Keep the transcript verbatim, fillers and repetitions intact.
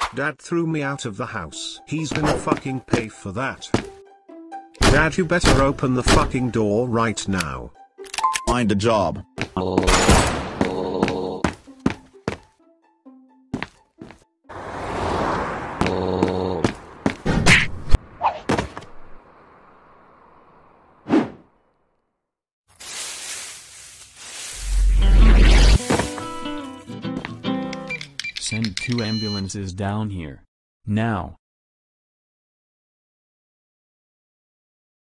Dad threw me out of the house. He's gonna fucking pay for that. Dad, you better open the fucking door right now. Find a job. Send two ambulances down here. Now.